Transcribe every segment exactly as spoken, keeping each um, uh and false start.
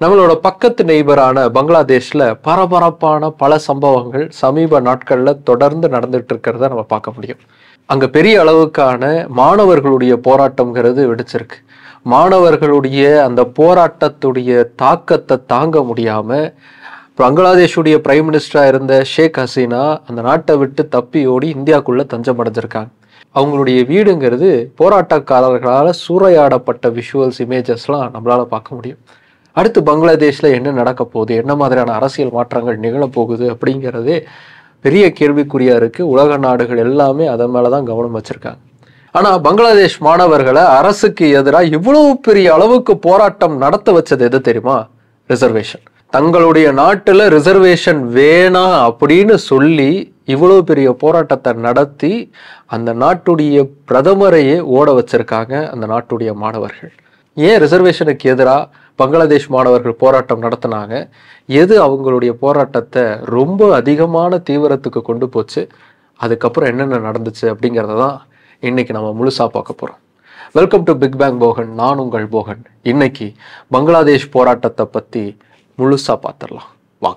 நம்மளோட பக்கத்து நெய்பரான பங்களாதேஷ்ல பரபரப்பான பல சம்பவங்கள் சமீப நாட்கள்ல தொடர்ந்து நடந்துட்டு இருக்கிறத நம்ம பார்க்க முடியும். அங்க பெரிய அளவுக்கான மாணவர்களுடைய போராட்டம்ங்கிறது வெடிச்சிருக்கு. மாணவர்களுடைய அந்த போராட்டத்துடைய தாக்கத்தை தாங்க முடியாம பங்களாதேஷுடைய பிரைம் மினிஸ்டரா இருந்த ஷேக் ஹசீனா அந்த நாட்டை விட்டு தப்பி ஓடி இந்தியாவுக்குள்ள தஞ்சம் அடைஞ்சிருக்காங்க. அவங்களுடைய வீடுங்கிறது போராட்டக்காரர்களால் சூறையாடப்பட்ட விஷுவல்ஸ் இமேஜஸ்லாம் நம்மளால பார்க்க முடியும். அடுத்து பங்களாதேஷ்ல என்ன நடக்க போகுது, என்ன மாதிரியான அரசியல் மாற்றங்கள் நிகழப்போகுது அப்படிங்கிறதே பெரிய கேள்விக்குறியா இருக்கு. உலக நாடுகள் எல்லாமே அதன் மேலதான் கவனம் வச்சிருக்காங்க. ஆனா பங்களாதேஷ் மாணவர்களை அரசுக்கு எதிராக இவ்வளவு பெரிய அளவுக்கு போராட்டம் நடத்த வச்சது எது தெரியுமா? ரிசர்வேஷன். தங்களுடைய நாட்டுல ரிசர்வேஷன் வேணாம் அப்படின்னு சொல்லி இவ்வளவு பெரிய போராட்டத்தை நடத்தி அந்த நாட்டுடைய பிரதமரையே ஓட வச்சிருக்காங்க அந்த நாட்டுடைய மாணவர்கள். ஏன் ரிசர்வேஷனுக்கு எதிராக பங்களாதேஷ் மாணவர்கள் போராட்டம் நடத்தினாங்க? எது அவங்களுடைய போராட்டத்தை ரொம்ப அதிகமான தீவிரத்துக்கு கொண்டு போச்சு? அதுக்கப்புறம் என்னென்ன நடந்துச்சு அப்படிங்கிறத தான் இன்னைக்கு நம்ம முழுசா பார்க்க போறோம். Welcome to big bang Bogan. நான் உங்கள் போகன். இன்னைக்கு பங்களாதேஷ் போராட்டத்தை பத்தி முழுசா பார்த்துடலாம் வாங்க.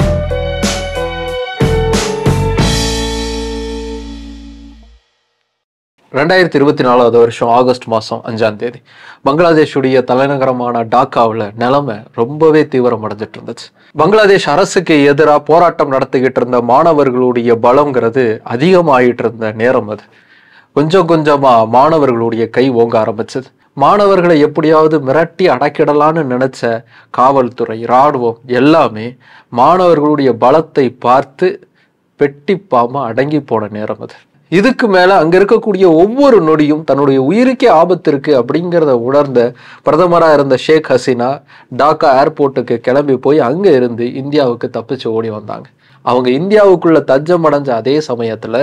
ரெண்டாயிரத்தி இருபத்தி நாலாவது வருஷம் ஆகஸ்ட் மாதம் அஞ்சாம் தேதி பங்களாதேஷுடைய தலைநகரமான டாக்காவில் நிலைமை ரொம்பவே தீவிரம் அடைஞ்சிட்டு இருந்துச்சு. பங்களாதேஷ் அரசுக்கு எதிராக போராட்டம் நடத்திக்கிட்டு இருந்த மாணவர்களுடைய பலம்ங்கிறது அதிகமாகிட்டு இருந்த நேரம் அது. கொஞ்சம் கொஞ்சமா மாணவர்களுடைய கை ஓங்க ஆரம்பிச்சது. மாணவர்களை எப்படியாவது மிரட்டி அடக்கிடலான்னு நினைச்ச காவல்துறை, இராணுவம் எல்லாமே மாணவர்களுடைய பலத்தை பார்த்து பெட்டிப்பாம அடங்கி போன நேரம் அது. இதுக்கு மேல அங்க இருக்கக்கூடிய ஒவ்வொரு நொடியும் தன்னுடைய உயிருக்கே ஆபத்து இருக்கு அப்படிங்கிறத உணர்ந்த பிரதமரா இருந்த ஷேக் ஹசீனா டாக்கா ஏர்போர்ட்டுக்கு கிளம்பி போய் அங்க இருந்து இந்தியாவுக்கு தப்பிச்சு ஓடி வந்தாங்க. அவங்க இந்தியாவுக்குள்ள தஞ்சம் அடைஞ்ச அதே சமயத்துல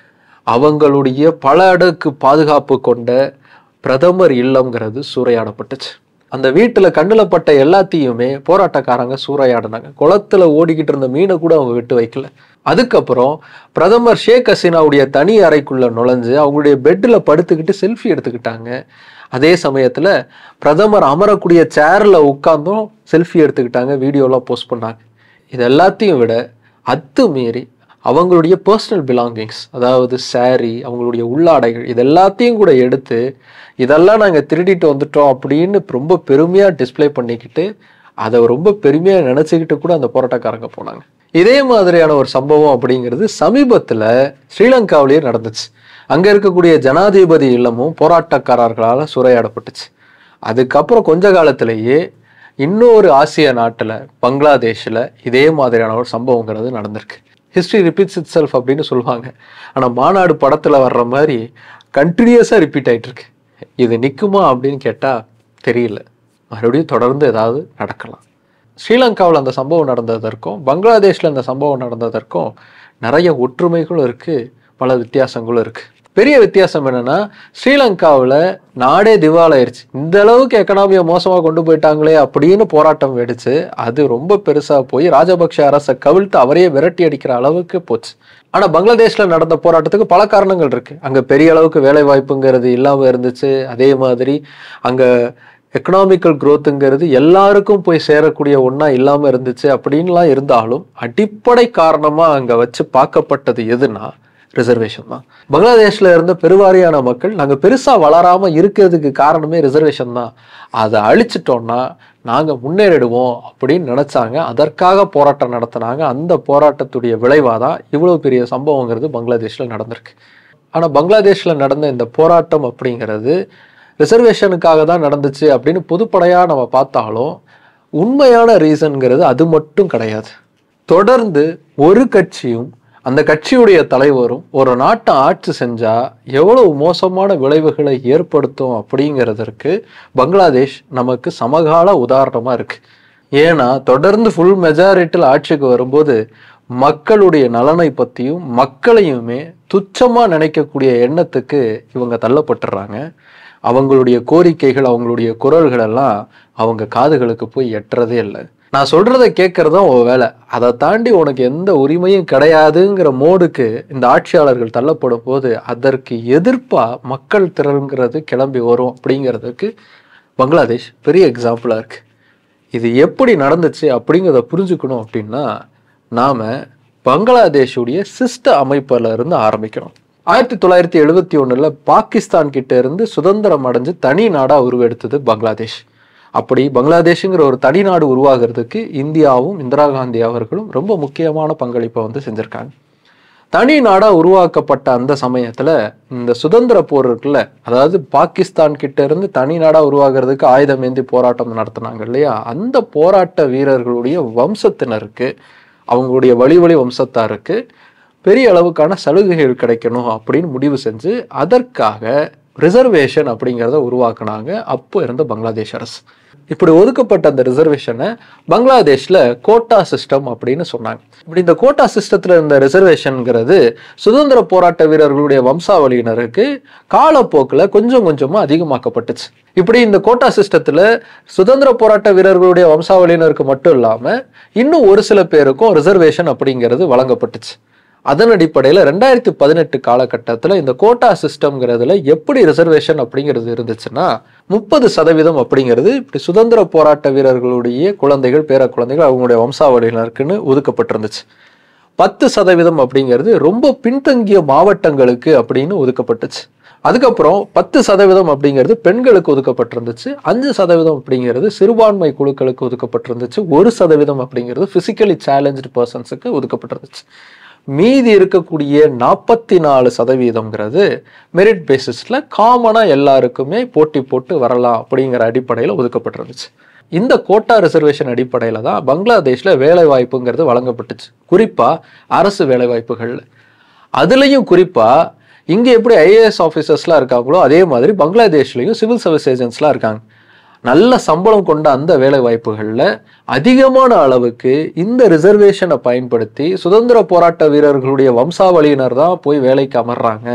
அவங்களுடைய பல அடுக்கு பாதுகாப்பு கொண்ட பிரதமர் இல்லம்ங்கிறது சூறையாடப்பட்டுச்சு. அந்த வீட்டுல கண்ணுல பட்ட எல்லாத்தையுமே போராட்டக்காரங்க சூறையாடினாங்க. குளத்துல ஓடிக்கிட்டு இருந்த மீனை கூட அவங்க விட்டு வைக்கல. அதுக்கப்புறம் பிரதமர் ஷேக் ஹசீனாவுடைய தனி அறைக்குள்ள நுழைஞ்சு அவங்களுடைய பெட்ல படுத்துக்கிட்டு செல்ஃபி எடுத்துக்கிட்டாங்க. அதே சமயத்துல பிரதமர் அமரக்கூடிய சேர்ல உட்கார்ந்தும் செல்ஃபி எடுத்துக்கிட்டாங்க, வீடியோலாம் போஸ்ட் பண்ணாங்க. இது எல்லாத்தையும் விட அத்து மீறி அவங்களுடைய பர்சனல் பிலாங்கிங்ஸ், அதாவது சாரி, அவங்களுடைய உள்ளாடைகள், இது எல்லாத்தையும் கூட எடுத்து இதெல்லாம் நாங்கள் திருடிட்டு வந்துட்டோம் அப்படின்னு ரொம்ப பெருமையாக டிஸ்பிளே பண்ணிக்கிட்டு அதை ரொம்ப பெருமையாக நினச்சிக்கிட்டு கூட அந்த போராட்டக்காரங்க போனாங்க. இதே மாதிரியான ஒரு சம்பவம் அப்படிங்கிறது சமீபத்தில் ஸ்ரீலங்காவிலேயே நடந்துச்சு. அங்கே இருக்கக்கூடிய ஜனாதிபதி இல்லமும் போராட்டக்காரர்களால் சூறையாடப்பட்டுச்சு. அதுக்கப்புறம் கொஞ்ச காலத்திலேயே இன்னொரு ஆசிய நாட்டில் பங்களாதேஷில் இதே மாதிரியான ஒரு சம்பவங்கிறது நடந்திருக்கு. ஹிஸ்ட்ரி ரிப்பீட்ஸ் இட் செல்ஃப் அப்படின்னு சொல்லுவாங்க. ஆனால் மாநாடு படத்தில் வர்ற மாதிரி கண்டினியூஸாக ரிப்பீட் ஆகிட்டு இருக்கு. இது நிற்குமா அப்படின்னு கேட்டால் தெரியல. மறுபடியும் தொடர்ந்து ஏதாவது நடக்கலாம். ஸ்ரீலங்காவில் அந்த சம்பவம் நடந்ததற்கும் பங்களாதேஷில் அந்த சம்பவம் நடந்ததற்கும் நிறைய ஒற்றுமைகளும் இருக்குது, பல வித்தியாசங்களும் இருக்குது. பெரிய வித்தியாசம் என்னன்னா, ஸ்ரீலங்காவில் நாடே திவாலாயிருச்சு. இந்த அளவுக்கு எக்கனாமியை மோசமாக கொண்டு போயிட்டாங்களே அப்படின்னு போராட்டம் வெடிச்சு அது ரொம்ப பெருசாக போய் ராஜபக்ஷ அரசை கவிழ்த்து அவரையே விரட்டி அடிக்கிற அளவுக்கு போச்சு. ஆனால் பங்களாதேஷில் நடந்த போராட்டத்துக்கு பல காரணங்கள் இருக்கு. அங்கே பெரிய அளவுக்கு வேலை வாய்ப்புங்கிறது இல்லாமல் இருந்துச்சு. அதே மாதிரி அங்கே எக்கனாமிக்கல் குரோத்துங்கிறது எல்லாருக்கும் போய் சேரக்கூடிய ஒன்றா இல்லாமல் இருந்துச்சு. அப்படின்லாம் இருந்தாலும் அடிப்படை காரணமாக அங்கே வச்சு பார்க்கப்பட்டது எதுனா ரிசர்வேஷன் தான். பங்களாதேஷ்ல இருந்த பெருவாரியான மக்கள் நாங்கள் பெருசாக வளராமல் இருக்கிறதுக்கு காரணமே ரிசர்வேஷன் தான், அதை அழிச்சிட்டோம்னா நாங்கள் முன்னேறிடுவோம் அப்படின்னு நினச்சாங்க. அதற்காக போராட்டம் நடத்தினாங்க. அந்த போராட்டத்துடைய விளைவாக தான் இவ்வளோ பெரிய சம்பவங்கிறது பங்களாதேஷில் நடந்திருக்கு. ஆனால் பங்களாதேஷில் நடந்த இந்த போராட்டம் அப்படிங்கிறது ரிசர்வேஷனுக்காக தான் நடந்துச்சு அப்படின்னு பொதுப்படையாக நம்ம பார்த்தாலும் உண்மையான ரீசன்கிறது அது மட்டும் கிடையாது. தொடர்ந்து ஒரு கட்சியும் அந்த கட்சியுடைய தலைவரும் ஒரு நாட்டை ஆட்சி செஞ்சா எவ்வளவு மோசமான விளைவுகளை ஏற்படுத்தும் அப்படிங்கிறதற்கு பங்களாதேஷ் நமக்கு சமகால உதாரணமா இருக்கு. ஏன்னா தொடர்ந்து ஃபுல் மெஜாரிட்டியில் ஆட்சிக்கு வரும்போது மக்களுடைய நலனை பற்றியும் மக்களையுமே துச்சமாக நினைக்கக்கூடிய எண்ணத்துக்கு இவங்க தள்ளப்பட்டுறாங்க. அவங்களுடைய கோரிக்கைகள், அவங்களுடைய குரல்கள் எல்லாம் அவங்க காதுகளுக்கு போய் எட்டுறதே இல்லை. நான் சொல்றதை கேட்கறதும் உன் வேலை, அதை தாண்டி உனக்கு எந்த உரிமையும் கிடையாதுங்கிற மோடுக்கு இந்த ஆட்சியாளர்கள் தள்ளப்படும் போது அதற்கு எதிர்ப்பா மக்கள் திறங்கிறது கிளம்பி வரும் அப்படிங்கிறதுக்கு பங்களாதேஷ் பெரிய எக்ஸாம்பிளா இருக்கு. இது எப்படி நடந்துச்சு அப்படிங்கிறத புரிஞ்சுக்கணும் அப்படின்னா நாம பங்களாதேஷுடைய சிஸ்ட அமைப்புல இருந்து ஆரம்பிக்கணும். ஆயிரத்தி தொள்ளாயிரத்தி எழுபத்தி ஒண்ணுல பாகிஸ்தான் கிட்ட இருந்து சுதந்திரம் அடைஞ்சு தனி நாடா உருவெடுத்தது பங்களாதேஷ். அப்படி பங்களாதேஷ்ங்கிற ஒரு தனி நாடு உருவாகிறதுக்கு இந்தியாவும் இந்திரா காந்தி அவர்களும் ரொம்ப முக்கியமான பங்களிப்பை வந்து செஞ்சிருக்காங்க. தனி நாடா உருவாக்கப்பட்ட அந்த சமயத்துல இந்த சுதந்திர போர் இருக்குல்ல, அதாவது பாகிஸ்தான் கிட்ட இருந்து தனி நாடா உருவாகிறதுக்கு ஆயுதம் ஏந்தி போராட்டம் நடத்தினாங்க இல்லையா, அந்த போராட்ட வீரர்களுடைய வம்சத்தினருக்கு, அவங்களுடைய வழி வழி வம்சத்தாருக்கு பெரிய அளவுக்கான சலுகைகள் கிடைக்கணும் அப்படின்னு முடிவு செஞ்சு அதற்காக ரிசர்வேஷன் அப்படிங்கிறத உருவாக்குனாங்க அப்போ இருந்த பங்களாதேஷ் அரசு. இப்படி ஒதுக்கப்பட்ட அந்த ரிசர்வேஷனை பங்களாதேஷ்ல கோட்டா சிஸ்டம் அப்படின்னு சொன்னாங்க. இப்படி இந்த கோட்டா சிஸ்டத்துல இருந்த ரிசர்வேஷன்ங்கிறது சுதந்திர போராட்ட வீரர்களுடைய வம்சாவளியினருக்கு காலப்போக்கில் கொஞ்சம் கொஞ்சமா அதிகமாக்கப்பட்டுச்சு. இப்படி இந்த கோட்டா சிஸ்டத்துல சுதந்திர போராட்ட வீரர்களுடைய வம்சாவளியினருக்கு மட்டும் இல்லாம இன்னும் ஒரு சில பேருக்கும் ரிசர்வேஷன் அப்படிங்கிறது வழங்கப்பட்டுச்சு. அதன் அடிப்படையில் ரெண்டாயிரத்தி பதினெட்டு காலகட்டத்தில் இந்த கோட்டா சிஸ்டம்ங்கிறதுல எப்படி ரிசர்வேஷன் அப்படிங்கிறது இருந்துச்சுன்னா முப்பது சதவீதம் அப்படிங்கிறது இப்படி சுதந்திர போராட்ட வீரர்களுடைய குழந்தைகள், பேர குழந்தைகள், அவங்களுடைய வம்சாவளியினருக்குன்னு ஒதுக்கப்பட்டிருந்துச்சு. பத்து சதவீதம் அப்படிங்கிறது ரொம்ப பின்தங்கிய மாவட்டங்களுக்கு அப்படின்னு ஒதுக்கப்பட்டுச்சு. அதுக்கப்புறம் பத்து சதவீதம் அப்படிங்கிறது பெண்களுக்கு ஒதுக்கப்பட்டிருந்துச்சு. அஞ்சு சதவீதம் அப்படிங்கிறது சிறுபான்மை குழுக்களுக்கு ஒதுக்கப்பட்டிருந்துச்சு. ஒரு சதவீதம் அப்படிங்கிறது பிசிக்கலி சேலஞ்சு பர்சன்ஸுக்கு ஒதுக்கப்பட்டிருந்துச்சு. மீதி இருக்கக்கூடிய நாற்பத்தி நாலு சதவீதம்ங்கிறது மெரிட் பேசிஸ்ல காமனா எல்லாருக்குமே போட்டி போட்டு வரலாம் அப்படிங்கிற அடிப்படையில் ஒதுக்கப்பட்டிருந்துச்சு. இந்த கோட்டா ரிசர்வேஷன் அடிப்படையில தான் பங்களாதேஷ்ல வேலை வாய்ப்புங்கிறது வழங்கப்பட்டுச்சு. குறிப்பா அரசு வேலை வாய்ப்புகள். அதுலயும் குறிப்பா இங்க எப்படி ஐஏஎஸ் ஆஃபீஸர்ஸ்லாம் இருக்காங்களோ அதே மாதிரி பங்களாதேஷ்லயும் சிவில் சர்வீஸ் ஏஜென்ட்ஸ்லாம் இருக்காங்க. நல்ல சம்பளம் கொண்ட அந்த வேலை வாய்ப்புகளில் அதிகமான அளவுக்கு இந்த ரிசர்வேஷனை பயன்படுத்தி சுதந்திர போராட்ட வீரர்களுடைய வம்சாவளியினர் தான் போய் வேலைக்கு அமர்றாங்க.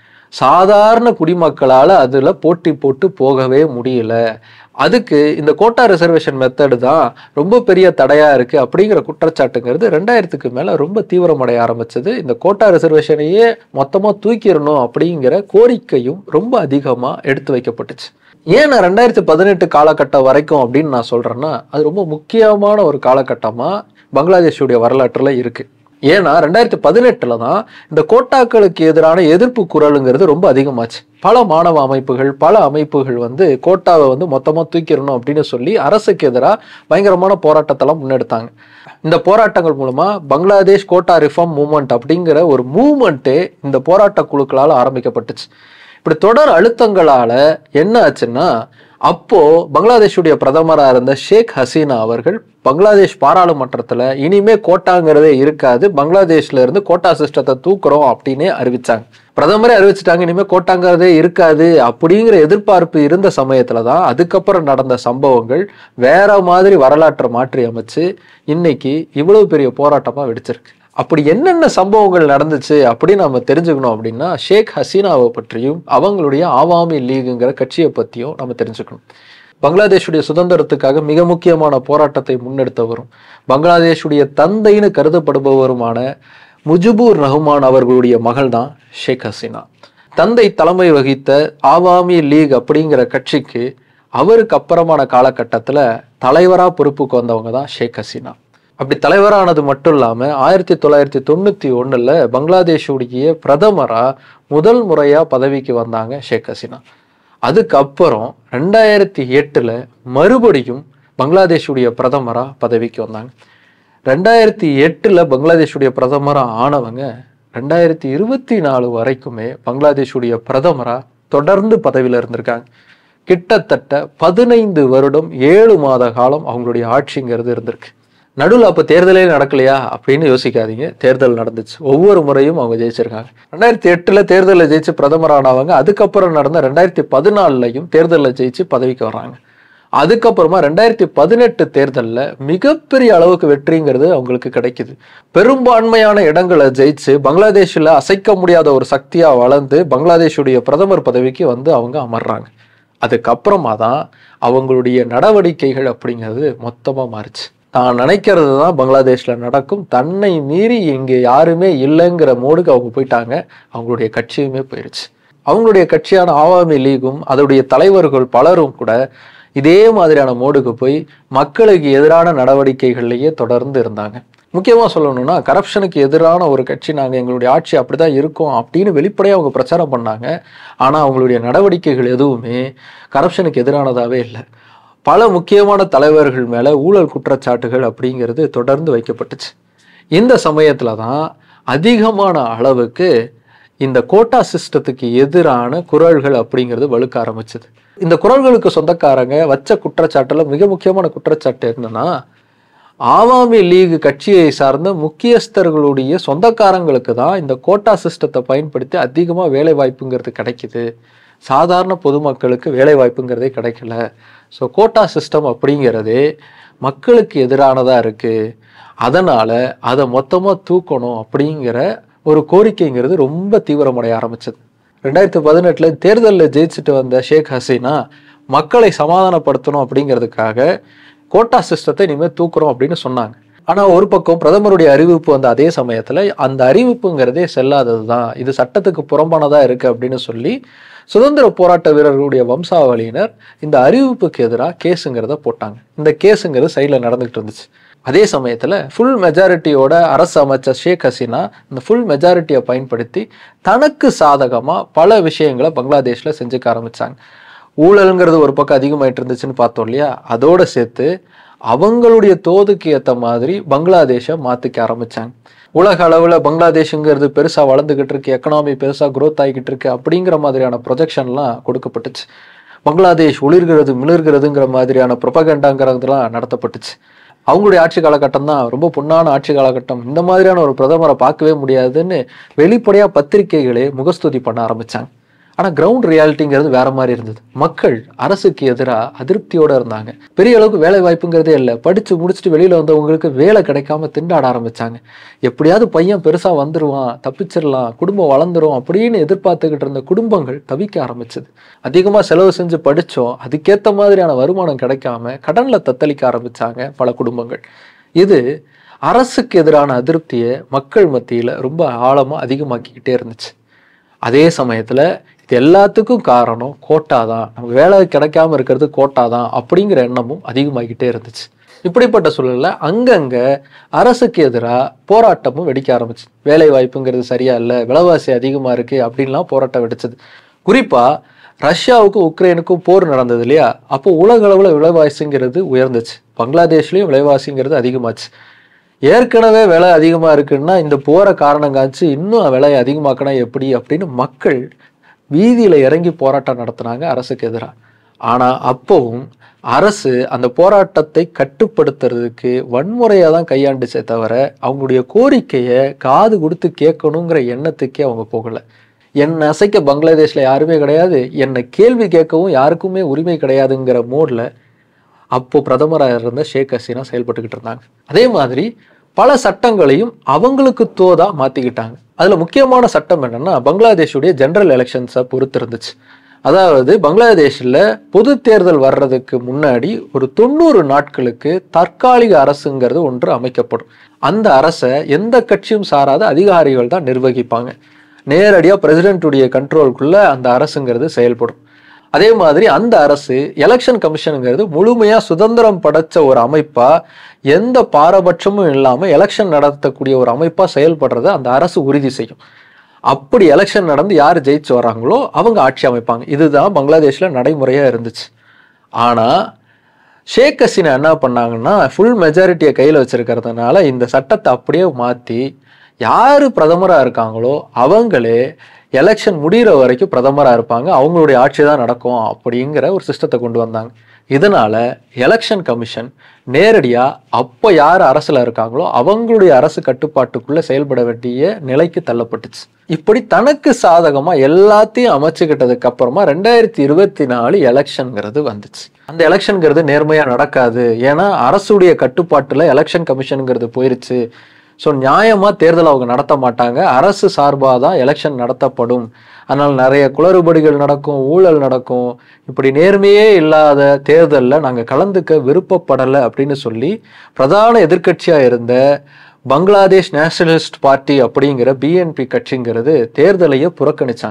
சாதாரண குடிமக்களால் அதில் போட்டி போட்டு போகவே முடியல. அதுக்கு இந்த கோட்டா ரிசர்வேஷன் மெத்தடு தான் ரொம்ப பெரிய தடையா இருக்கு அப்படிங்கிற குற்றச்சாட்டுங்கிறது ரெண்டாயிரத்துக்கு மேல ரொம்ப தீவிரமடைய ஆரம்பிச்சது. இந்த கோட்டா ரிசர்வேஷனையே மொத்தமா தூக்கிடணும் அப்படிங்கிற கோரிக்கையும் ரொம்ப அதிகமா எடுத்து வைக்கப்பட்டுச்சு. ஏன் நான் ரெண்டாயிரத்தி பதினெட்டு காலகட்டம் வரைக்கும் அப்படின்னு நான் சொல்றேன்னா அது ரொம்ப முக்கியமான ஒரு காலகட்டமா பங்களாதேஷுடைய வரலாற்றுல இருக்கு. ஏன்னா ரெண்டாயிரத்தி பதினெட்டுல தான் இந்த கோட்டாக்களுக்கு எதிரான எதிர்ப்பு குரலுங்கிறது ரொம்ப அதிகமாச்சு. பல மாணவ அமைப்புகள், பல அமைப்புகள் வந்து கோட்டாவை வந்து மொத்தமா தூக்கிடணும் அப்படின்னு சொல்லி அரசுக்கு எதிராக பயங்கரமான போராட்டத்தெல்லாம் முன்னெடுத்தாங்க. இந்த போராட்டங்கள் மூலமா பங்களாதேஷ் கோட்டா ரிஃபார்ம் மூவ்மெண்ட் அப்படிங்கிற ஒரு மூவ்மெண்ட்டே இந்த போராட்ட குழுக்களால் ஆரம்பிக்கப்பட்டுச்சு. இப்படி தொடர் அழுத்தங்களால என்ன ஆச்சுன்னா அப்போ பங்களாதேஷுடைய பிரதமராக இருந்த ஷேக் ஹசீனா அவர்கள் பங்களாதேஷ் பாராளுமன்றத்துல இனிமே கோட்டாங்கிறதே இருக்காது, பங்களாதேஷ்ல இருந்து கோட்டா சிஸ்டத்தை தூக்குறோம் அப்படின்னே அறிவிச்சாங்க. பிரதமரே அறிவிச்சிட்டாங்க இனிமே கோட்டாங்கிறதே இருக்காது அப்படிங்கிற எதிர்பார்ப்பு இருந்த சமயத்துலதான் அதுக்கப்புறம் நடந்த சம்பவங்கள் வேற மாதிரி வரலாற்றை மாற்றி அமைச்சு இன்னைக்கு இவ்வளவு பெரிய போராட்டமா வெடிச்சிருக்கு. அப்படி என்னென்ன சம்பவங்கள் நடந்துச்சு அப்படின்னு நம்ம தெரிஞ்சுக்கணும் அப்படின்னா ஷேக் ஹசீனாவை பற்றியும் அவங்களுடைய ஆவாமி லீகுங்கிற கட்சியை பற்றியும் நம்ம தெரிஞ்சுக்கணும். பங்களாதேஷுடைய சுதந்திரத்துக்காக மிக முக்கியமான போராட்டத்தை முன்னெடுத்தவரும் பங்களாதேஷுடைய தந்தைன்னு கருதப்படுபவருமான முஜிபுர் ரஹ்மான் அவர்களுடைய மகள் தான் ஷேக் ஹசீனா. தந்தை தலைமை வகித்த ஆவாமி லீக் அப்படிங்கிற கட்சிக்கு அவருக்கு அப்புறமான காலகட்டத்தில் தலைவராக பொறுப்புக்கு வந்தவங்க தான் ஷேக் ஹசீனா. அப்படி தலைவரானது மட்டும் இல்லாமல் ஆயிரத்தி தொள்ளாயிரத்தி தொண்ணூற்றி ஒன்றில் பங்களாதேஷுடைய பிரதமராக முதல் முறையாக பதவிக்கு வந்தாங்க ஷேக் ஹசீனா. அதுக்கப்புறம் ரெண்டாயிரத்தி எட்டில் மறுபடியும் பங்களாதேஷுடைய பிரதமராக பதவிக்கு வந்தாங்க. ரெண்டாயிரத்தி எட்டில் பங்களாதேஷுடைய பிரதமராக ஆனவங்க ரெண்டாயிரத்தி இருபத்தி நாலு வரைக்குமே பங்களாதேஷுடைய பிரதமராக தொடர்ந்து பதவியில் இருந்திருக்காங்க. கிட்டத்தட்ட பதினைந்து வருடம் ஏழு மாத காலம் அவங்களுடைய ஆட்சிங்கிறது இருந்திருக்கு. நடுவில் அப்போ தேர்தலே நடக்கலையா அப்படின்னு யோசிக்காதீங்க. தேர்தல் நடந்துச்சு. ஒவ்வொரு முறையும் அவங்க ஜெயிச்சிருக்காங்க. ரெண்டாயிரத்தி எட்டுல தேர்தலில் ஜெயிச்சு பிரதமரானவங்க அதுக்கப்புறம் நடந்த ரெண்டாயிரத்தி பதினாலுலையும் தேர்தலில் ஜெயிச்சு பதவிக்கு வர்றாங்க. அதுக்கப்புறமா ரெண்டாயிரத்தி பதினெட்டு தேர்தலில் மிகப்பெரிய அளவுக்கு வெற்றிங்கிறது அவங்களுக்கு கிடைக்குது. பெரும்பான்மையான இடங்களை ஜெயிச்சு பங்களாதேஷில் அசைக்க முடியாத ஒரு சக்தியாக வளர்ந்து பங்களாதேஷுடைய பிரதமர் பதவிக்கு வந்து அவங்க அமர்றாங்க. அதுக்கப்புறமா தான் அவங்களுடைய நடவடிக்கைகள் அப்படிங்கிறது மொத்தமாக மாறிச்சு. தான் நினைக்கிறது தான் பங்களாதேஷ்ல நடக்கும், தன்னை மீறி இங்கே யாருமே இல்லைங்கிற மோடுக்கு அவங்க போயிட்டாங்க. அவங்களுடைய கட்சியுமே போயிடுச்சு. அவங்களுடைய கட்சியான ஆவாமி லீகும் அதோடைய தலைவர்கள் பலரும் கூட இதே மாதிரியான மோடுக்கு போய் மக்களுக்கு எதிரான நடவடிக்கைகள்லேயே தொடர்ந்து இருந்தாங்க. முக்கியமாக சொல்லணும்னா கரப்ஷனுக்கு எதிரான ஒரு கட்சி, நாங்கள் எங்களுடைய ஆட்சி அப்படிதான் இருக்கோம் அப்படின்னு வெளிப்படையாக அவங்க பிரச்சாரம் பண்ணாங்க. ஆனால் அவங்களுடைய நடவடிக்கைகள் எதுவுமே கரப்ஷனுக்கு எதிரானதாகவே இல்லை. பல முக்கியமான தலைவர்கள் மேலே ஊழல் குற்றச்சாட்டுகள் அப்படிங்கிறது தொடர்ந்து வைக்கப்பட்டுச்சு. இந்த சமயத்தில் தான் அதிகமான அளவுக்கு இந்த கோட்டா சிஸ்டத்துக்கு எதிரான குரல்கள் அப்படிங்கிறது வலுக்க ஆரம்பிச்சது. இந்த குரல்களுக்கு சொந்தக்காரங்க வச்ச குற்றச்சாட்டுல மிக முக்கியமான குற்றச்சாட்டு என்னன்னா, ஆவாமி லீக் கட்சியை சார்ந்த முக்கியஸ்தர்களுடைய சொந்தக்காரங்களுக்கு தான் இந்த கோட்டா சிஸ்டத்தை பயன்படுத்தி அதிகமாக வேலை வாய்ப்புங்கிறது கிடைக்குது, சாதாரண பொதுமக்களுக்கு வேலை வாய்ப்புங்கிறதே கிடைக்கல. ஸோ கோட்டா சிஸ்டம் அப்படிங்கிறதே மக்களுக்கு எதிரானதாக இருக்குது, அதனால் அதை மொத்தமாக தூக்கணும் அப்படிங்கிற ஒரு கோரிக்கைங்கிறது ரொம்ப தீவிரமடைய ஆரம்பிச்சது. ரெண்டாயிரத்தி பதினெட்டுல தேர்தலில் ஜெயிச்சுட்டு வந்த ஷேக் ஹசீனா மக்களை சமாதானப்படுத்தணும் அப்படிங்கிறதுக்காக கோட்டா சிஸ்டத்தை இனிமேல் தூக்குறோம் அப்படின்னு சொன்னாங்க. ஆனால் ஒரு பக்கம் பிரதமருடைய அறிவிப்பு வந்த அதே சமயத்தில் அந்த அறிவிப்புங்கிறதே செல்லாதது தான், இது சட்டத்துக்கு புறம்பானதாக இருக்குது அப்படின்னு சொல்லி சுதந்திர போராட்ட வீரர்களுடைய வம்சாவளியினர் இந்த அறிவிப்புக்கு எதிராக கேஸுங்கிறத போட்டாங்க. இந்த கேஸுங்கிறது சைடில் நடந்துகிட்டு இருந்துச்சு. அதே சமயத்தில் ஃபுல் மெஜாரிட்டியோட அரசு அமைச்சர் ஷேக் ஹசீனா இந்த ஃபுல் மெஜாரிட்டியை பயன்படுத்தி தனக்கு சாதகமாக பல விஷயங்களை பங்களாதேஷில் செஞ்சுக்க ஆரம்பித்தாங்க. ஊழலுங்கிறது ஒரு பக்கம் அதிகமாயிட்டு இருந்துச்சுன்னு பார்த்தோம் இல்லையா, அதோடு சேர்த்து அவங்களுடைய தோதுக்கு ஏற்ற மாதிரி பங்களாதேஷை மாற்றிக்க ஆரம்பித்தாங்க. உலக அளவில் பங்களாதேஷுங்கிறது பெருசாக வளர்ந்துக்கிட்டு இருக்கு, எக்கனாமி பெருசாக க்ரோத் ஆகிக்கிட்டு இருக்கு அப்படிங்கிற மாதிரியான ப்ரொஜெக்ஷன்லாம் கொடுக்கப்பட்டுச்சு. பங்களாதேஷ் ஒளிர்கிறது மிளர்கிறதுங்கிற மாதிரியான ப்ரொபகண்டாங்கிறதுலாம் நடத்தப்பட்டுச்சு. அவங்களுடைய ஆட்சி காலகட்டம் தான் ரொம்ப பொன்னான ஆட்சி காலகட்டம், இந்த மாதிரியான ஒரு பிரதமரை பார்க்கவே முடியாதுன்னு வெளிப்படையாக பத்திரிகைகளே முகஸ்துதி பண்ண ஆரம்பித்தாங்க. ஆனால் கிரவுண்ட் ரியாலிட்டிங்கிறது வேற மாதிரி இருந்தது. மக்கள் அரசுக்கு எதிராக அதிருப்தியோடு இருந்தாங்க. பெரிய அளவுக்கு வேலை வாய்ப்புங்கிறதே இல்லை. படித்து முடிச்சுட்டு வெளியில் வந்தவங்களுக்கு வேலை கிடைக்காம திண்டாட ஆரம்பித்தாங்க. எப்படியாவது பையன் பெருசாக வந்துடுவான், தப்பிச்சிடலாம், குடும்பம் வளர்ந்துரும் அப்படின்னு எதிர்பார்த்துக்கிட்டு இருந்த குடும்பங்கள் தவிக்க ஆரம்பிச்சது. அதிகமாக செலவு செஞ்சு படித்தோம், அதுக்கேற்ற மாதிரியான வருமானம் கிடைக்காம கடனில் தத்தளிக்க ஆரம்பித்தாங்க பல குடும்பங்கள். இது அரசுக்கு எதிரான அதிருப்தியை மக்கள் மத்தியில் ரொம்ப ஆழமாக அதிகமாக்கிக்கிட்டே இருந்துச்சு. அதே சமயத்தில் இது எல்லாத்துக்கும் காரணம் கோட்டா தான், நமக்கு வேலை கிடைக்காம இருக்கிறது கோட்டா தான் அப்படிங்கிற எண்ணமும் அதிகமாகிக்கிட்டே இருந்துச்சு. இப்படிப்பட்ட சூழலில் அங்கங்கே அரசுக்கு எதிராக போராட்டமும் வெடிக்க ஆரம்பிச்சு. வேலை வாய்ப்புங்கிறது சரியா இல்லை, விலைவாசி அதிகமாக இருக்குது அப்படின்லாம் போராட்டம் வெடிச்சது. குறிப்பாக ரஷ்யாவுக்கும் உக்ரைனுக்கும் போர் நடந்தது இல்லையா, அப்போ உலக அளவில் விலைவாசிங்கிறது உயர்ந்துச்சு. பங்களாதேஷ்லேயும் விலைவாசிங்கிறது அதிகமாச்சு. ஏற்கனவே விலை அதிகமாக இருக்குன்னா இந்த போகிற காரணம் காய்ச்சி இன்னும் விலையை அதிகமாக்கினா எப்படி அப்படின்னு மக்கள் வீதியில் இறங்கி போராட்டம் நடத்தினாங்க அரசுக்கு எதிராக. ஆனால் அப்போவும் அரசு அந்த போராட்டத்தை கட்டுப்படுத்துறதுக்கு வன்முறையாக தான் கையாண்டுச்சே தவிர அவங்களுடைய கோரிக்கையை காது கொடுத்து கேட்கணுங்கிற எண்ணத்துக்கே அவங்க போகலை. என்னை அசைக்க பங்களாதேஷில் யாருமே கிடையாது, என்னை கேள்வி கேட்கவும் யாருக்குமே உரிமை கிடையாதுங்கிற மோடில் அப்போ பிரதமராக இருந்த ஷேக் ஹசீனா செயல்பட்டுக்கிட்டு இருந்தாங்க. அதே மாதிரி பல சட்டங்களையும் அவங்களுக்கு தோதா மாற்றிக்கிட்டாங்க. அதில் முக்கியமான சட்டம் என்னன்னா, பங்களாதேஷுடைய ஜெனரல் எலெக்ஷன்ஸை பொறுத்து இருந்துச்சு. அதாவது பங்களாதேஷில் பொது தேர்தல் வர்றதுக்கு முன்னாடி ஒரு தொண்ணூறு நாட்களுக்கு தற்காலிக அரசுங்கிறது ஒன்று அமைக்கப்படும். அந்த அரசை எந்த கட்சியும் சாராத அதிகாரிகள் தான் நிர்வகிப்பாங்க. நேரடியாக பிரசிடென்ட்டுடைய கண்ட்ரோலுக்குள்ள அந்த அரசுங்கிறது செயல்படும். அதே மாதிரி அந்த அரசு எலெக்ஷன் கமிஷனுங்கிறது முழுமையா சுதந்திரம் படைச்ச ஒரு அமைப்பா, எந்த பாரபட்சமும் இல்லாம எலெக்ஷன் நடத்தக்கூடிய ஒரு அமைப்பா செயல்படுறத அந்த அரசு உறுதி செய்யும். அப்படி எலெக்ஷன் நடந்து யார் ஜெயிச்சு வராங்களோ அவங்க ஆட்சி அமைப்பாங்க. இதுதான் பங்களாதேஷ்ல நடைமுறையா இருந்துச்சு. ஆனா ஷேக் ஹசீனா என்ன பண்ணாங்கன்னா, ஃபுல் மெஜாரிட்டியை கையில் வச்சிருக்கிறதுனால இந்த சட்டத்தை அப்படியே மாற்றி யாரு பிரதமராக இருக்காங்களோ அவங்களே எலெக்ஷன் முடிகிற வரைக்கும் பிரதமராக இருப்பாங்க, அவங்களுடைய ஆட்சி தான் நடக்கும் அப்படிங்கிற ஒரு சிஸ்டத்தை கொண்டு வந்தாங்க. இதனால எலெக்ஷன் கமிஷன் நேரடியாக அப்போ யார் அரசில் இருக்காங்களோ அவங்களுடைய அரசு கட்டுப்பாட்டுக்குள்ளே செயல்பட வேண்டிய நிலைக்கு தள்ளப்பட்டுச்சு. இப்படி தனக்கு சாதகமாக எல்லாத்தையும் அமைச்சுக்கிட்டதுக்கு அப்புறமா ரெண்டாயிரத்தி இருபத்தி நாலு எலெக்ஷனுங்கிறது வந்துச்சு. அந்த எலெக்ஷனுங்கிறது நேர்மையாக நடக்காது, ஏன்னா அரசுடைய கட்டுப்பாட்டில் எலெக்ஷன் கமிஷனுங்கிறது போயிருச்சு. ஸோ நியாயமாக தேர்தல் அவங்க நடத்த மாட்டாங்க, அரசு சார்பாக தான் எலெக்ஷன் நடத்தப்படும். அதனால் நிறைய குளறுபடிகள் நடக்கும், ஊழல் நடக்கும். இப்படி நேர்மையே இல்லாத தேர்தலில் நாங்கள் கலந்துக்க விருப்பப்படலை அப்படின்னு சொல்லி பிரதான எதிர்க்கட்சியாக இருந்த பங்களாதேஷ் நேஷனலிஸ்ட் பார்ட்டி அப்படிங்கிற பிஎன்பி கட்சிங்கிறது தேர்தலையே புறக்கணிச்சாங்க.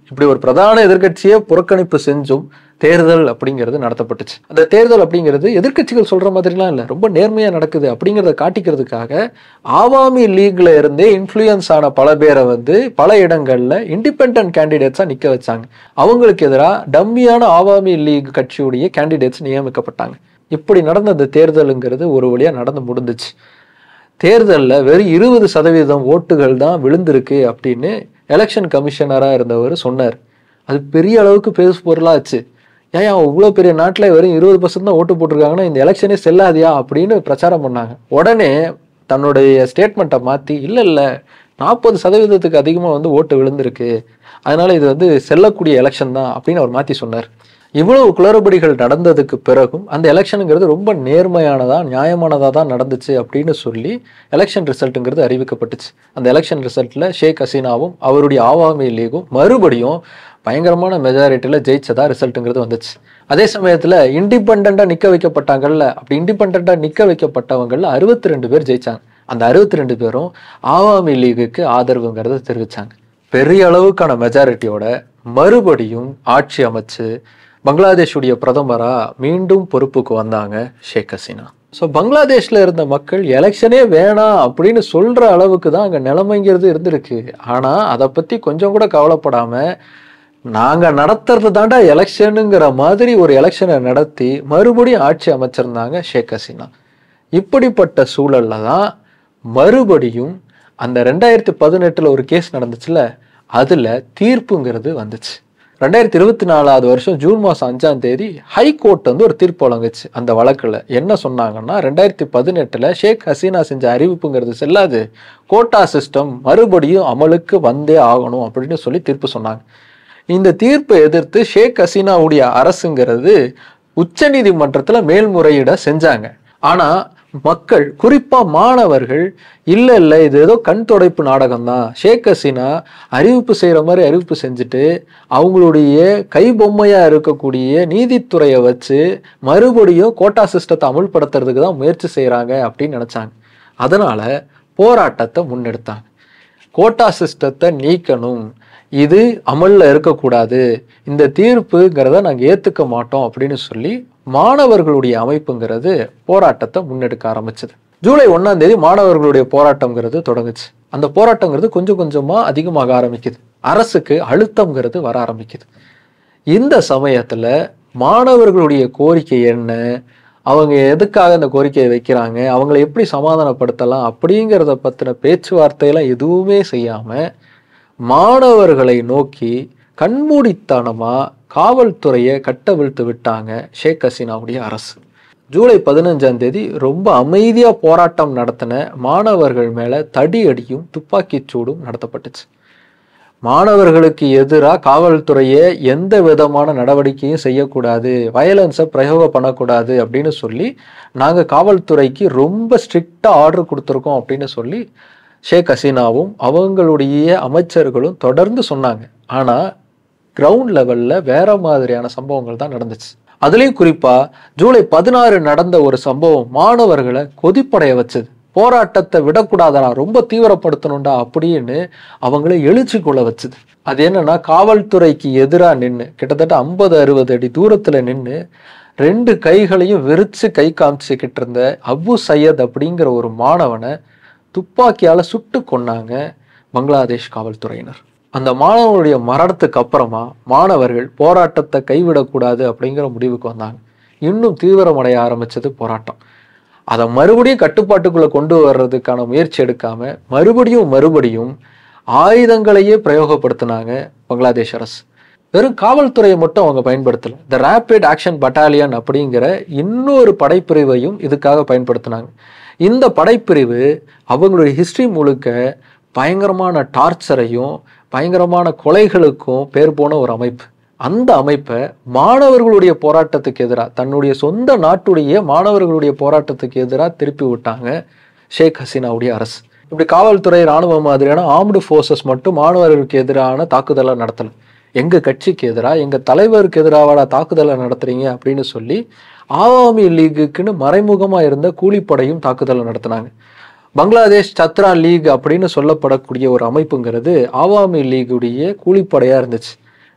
இப்படி ஒரு பிரதான எதிர்க்கட்சியை புறக்கணிப்பு செஞ்சும் தேர்தல் அப்படிங்கிறது நடத்தப்பட்டுச்சு. அந்த தேர்தல் அப்படிங்கிறது எதிர்க்கட்சிகள் சொல்ற மாதிரிலாம் இல்லை, ரொம்ப நேர்மையா நடக்குது அப்படிங்கிறத காட்டிக்கிறதுக்காக ஆவாமி லீக்ல இருந்தே இன்ஃப்ளூயன்ஸ் ஆன பல பேரை வந்து பல இடங்கள்ல இண்டிபெண்டன்ட் கேண்டிடேட்ஸா நிக்க வச்சாங்க. அவங்களுக்கு எதிராக டம்மியான ஆவாமி லீக் கட்சியுடைய கேண்டிடேட்ஸ் நியமிக்கப்பட்டாங்க. இப்படி நடந்த அந்த தேர்தலுங்கிறது ஒரு வழியா நடந்து முடிந்துச்சு. தேர்தலில் வெறும் இருபது சதவீதம் ஓட்டுகள் தான் விழுந்திருக்கு அப்படின்னு எலெக்ஷன் கமிஷனராக இருந்தவர் சொன்னார். அது பெரிய அளவுக்கு பேசு பொருளாச்சு. ஏன் இவ்வளோ பெரிய நாட்டில் வெறும் இருபது பர்சன்ட் தான் ஓட்டு போட்டிருக்காங்கன்னா இந்த எலெக்ஷனே செல்லாதியா அப்படின்னு பிரச்சாரம் பண்ணாங்க. உடனே தன்னுடைய ஸ்டேட்மெண்ட்டை மாற்றி இல்லை இல்லை நாற்பது சதவீதத்துக்கு அதிகமாக வந்து ஓட்டு விழுந்திருக்கு, அதனால இது வந்து செல்லக்கூடிய எலெக்ஷன் தான் அப்படின்னு அவர் மாற்றி சொன்னார். இவ்வளவு குளறுபடிகள் நடந்ததுக்கு பிறகும் அந்த எலெக்ஷனுங்கிறது ரொம்ப நேர்மையானதா நியாயமானதா தான் நடந்துச்சு அப்படின்னு சொல்லி எலெக்ஷன் ரிசல்ட்டுங்கிறது அறிவிக்கப்பட்டுச்சு. அந்த எலெக்ஷன் ரிசல்ட்ல ஷேக் ஹசீனாவும் அவருடைய ஆவாமி லீகும் மறுபடியும் பயங்கரமான மெஜாரிட்டியில ஜெயிச்சதா ரிசல்ட்டுங்கிறது வந்துச்சு. அதே சமயத்துல இண்டிபெண்டா நிக்க வைக்கப்பட்டாங்கல்ல, அப்படி இண்டிபெண்டா நிக்க வைக்கப்பட்டவங்கள்ல அறுபத்தி ரெண்டு பேர் ஜெயிச்சாங்க. அந்த அறுபத்தி ரெண்டு பேரும் ஆவாமி லீகுக்கு ஆதரவுங்கிறத தெரிவிச்சாங்க. பெரிய அளவுக்கான மெஜாரிட்டியோட மறுபடியும் ஆட்சி அமைச்சு பங்களாதேஷுடைய பிரதமரா மீண்டும் பொறுப்புக்கு வந்தாங்க ஷேக் ஹசீனா. ஸோ பங்களாதேஷ்ல இருந்த மக்கள் எலெக்ஷனே வேணாம் அப்படின்னு சொல்ற அளவுக்கு தான் அங்கே நிலைமைங்கிறது இருந்திருக்கு. ஆனா அதை பத்தி கொஞ்சம் கூட கவலைப்படாம நாங்க நடத்துறது தாண்டா எலெக்ஷனுங்கிற மாதிரி ஒரு எலெக்ஷனை நடத்தி மறுபடியும் ஆட்சி அமைச்சிருந்தாங்க ஷேக் ஹசீனா. இப்படிப்பட்ட சூழல்ல தான் மறுபடியும் அந்த ரெண்டாயிரத்தி பதினெட்டுல ஒரு கேஸ் நடந்துச்சுல, அதுல தீர்ப்புங்கிறது வந்துச்சு. ரெண்டாயிரத்தி இருபத்தி நாலாவது வருஷம் ஜூன் மாசம் அஞ்சாம் தேதி ஹைகோர்ட் வந்து ஒரு தீர்ப்பு வழங்குச்சு. அந்த வழக்குல என்ன சொன்னாங்கன்னா, ரெண்டாயிரத்தி பதினெட்டுல ஷேக் ஹசீனா செஞ்ச அறிவிப்புங்கிறது செல்லாது, கோட்டா சிஸ்டம் மறுபடியும் அமலுக்கு வந்தே ஆகணும் அப்படின்னு சொல்லி தீர்ப்பு சொன்னாங்க. இந்த தீர்ப்பை எதிர்த்து ஷேக் ஹசீனாவுடைய அரசுங்கிறது உச்ச நீதிமன்றத்துல மேல்முறையீட செஞ்சாங்க. ஆனா மக்கள், குறிப்பா மாணவர்கள், இல்ல இல்ல இது ஏதோ கண் துடைப்பு நாடகம் தான், ஷேக் ஹசீனா அறிவிப்பு செய்யற மாதிரி அறிவிப்பு செஞ்சுட்டு அவங்களுடைய கை பொம்மையா இருக்கக்கூடிய நீதித்துறையை வச்சு மறுபடியும் கோட்டா சிஸ்டத்தை அமுல்படுத்துறதுக்கு தான் முயற்சி செய்யறாங்க அப்படின்னு நினைச்சாங்க. அதனால போராட்டத்தை முன்னெடுத்தாங்க. கோட்டா சிஸ்டத்தை நீக்கணும், இது அமல்ல இருக்கக்கூடாது, இந்த தீர்ப்புங்கிறத நாங்க ஏத்துக்க மாட்டோம் அப்படின்னு சொல்லி மாணவர்களுடைய அமைப்புங்கிறது போராட்டத்தை முன்னெடுக்க ஆரம்பிச்சது. ஜூலை ஒன்னாம் தேதி மாணவர்களுடைய போராட்டம்ங்கிறது தொடங்குச்சு. அந்த போராட்டங்கிறது கொஞ்சம் கொஞ்சமா அதிகமாக ஆரம்பிக்குது. அரசுக்கு அழுத்தம்ங்கிறது வர ஆரம்பிக்குது. இந்த சமயத்துல மாணவர்களுடைய கோரிக்கை என்ன, அவங்க எதுக்காக இந்த கோரிக்கையை வைக்கிறாங்க, அவங்களை எப்படி சமாதானப்படுத்தலாம் அப்படிங்கிறத பத்தின பேச்சுவார்த்தையெல்லாம் எதுவுமே செய்யாம மாணவர்களை நோக்கி கண்மூடித்தனமா காவல்துறையை கட்டவிழ்த்து விட்டாங்க ஷேக் ஹசீனாவுடைய அரசு. ஜூலை பதினஞ்சாம் தேதி ரொம்ப அமைதியா போராட்டம் நடத்தின மாணவர்கள் மேல தடியடியும் துப்பாக்கி சூடும் நடத்தப்பட்டுச்சு. மாணவர்களுக்கு எதிராக காவல்துறையை எந்த விதமான நடவடிக்கையும் செய்யக்கூடாது, வயலன்ஸை பிரயோகம் பண்ணக்கூடாது அப்படின்னு சொல்லி நாங்கள் காவல்துறைக்கு ரொம்ப ஸ்ட்ரிக்டா ஆர்டர் கொடுத்துருக்கோம் அப்படின்னு சொல்லி ஷேக் ஹசீனாவும் அவங்களுடைய அமைச்சர்களும் தொடர்ந்து சொன்னாங்க. ஆனா கிரவுண்ட் லெவல்ல வேற மாதிரியான சம்பவங்கள் தான் நடந்துச்சு. அதுலயும் குறிப்பா ஜூலை பதினாறு நடந்த ஒரு சம்பவம் மாணவர்களை கொதிப்படைய வச்சது. போராட்டத்தை விடக்கூடாதா, ரொம்ப தீவிரப்படுத்தணும்டா அப்படின்னு அவங்களை எழுச்சி கொள்ள வச்சுது. அது என்னன்னா, காவல்துறைக்கு எதிராக நின்று கிட்டத்தட்ட ஐம்பது அறுபது அடி தூரத்துல நின்று ரெண்டு கைகளையும் விரிச்சு கை காமிச்சுக்கிட்டு இருந்த அபு சையத் அப்படிங்கிற ஒரு மாணவனை துப்பாக்கியால சுட்டு கொன்னாங்க பங்களாதேஷ் காவல்துறையினர். அந்த மாணவனுடைய மரணத்துக்கு அப்புறமா மாணவர்கள் போராட்டத்தை கைவிடக்கூடாது அப்படிங்கிற முடிவுக்கு வந்தாங்க. இன்னும் தீவிரமடைய ஆரம்பிச்சது போராட்டம். அதை மறுபடியும் கட்டுப்பாட்டுக்குள்ள கொண்டு வர்றதுக்கான முயற்சி எடுக்காம மறுபடியும் மறுபடியும் ஆயுதங்களையே பிரயோகப்படுத்தினாங்க பங்களாதேஷ் அரசு. வெறும் காவல்துறையை மட்டும் அவங்க பயன்படுத்தல, த ரேபிட் ஆக்ஷன் பட்டாலியன் அப்படிங்கிற இன்னொரு படைப்பிரிவையும் இதுக்காக பயன்படுத்தினாங்க. இந்த படைப்பிரிவு அவங்களுடைய ஹிஸ்டரி முழுக்க பயங்கரமான டார்ச்சரையும் பயங்கரமான கொலைகளுக்கும் பேர் போன ஒரு அமைப்பு. அந்த அமைப்பை மாணவர்களுடைய போராட்டத்துக்கு எதிராக, தன்னுடைய சொந்த நாட்டுடைய மாணவர்களுடைய போராட்டத்துக்கு எதிராக திருப்பி விட்டாங்க ஷேக் ஹசீனாவுடைய அரசு. இப்படி காவல்துறை, இராணுவம் மாதிரியான ஆர்ம்டு ஃபோர்ஸஸ் மட்டும் மாணவர்களுக்கு எதிரான தாக்குதலை நடத்தலை. எங்க கட்சிக்கு எதிராக, எங்க தலைவருக்கு எதிராக தாக்குதலை நடத்துறீங்க அப்படின்னு சொல்லி ஆவாமி லீகுக்குன்னு மறைமுகமா இருந்த கூலிப்படையும் தாக்குதலை நடத்தினாங்க. பங்களாதேஷ் சத்ரா லீக் அப்படின்னு சொல்லப்படக்கூடிய ஒரு அமைப்புங்கிறது ஆவாமி லீகுடைய கூலிப்படையா இருந்துச்சு.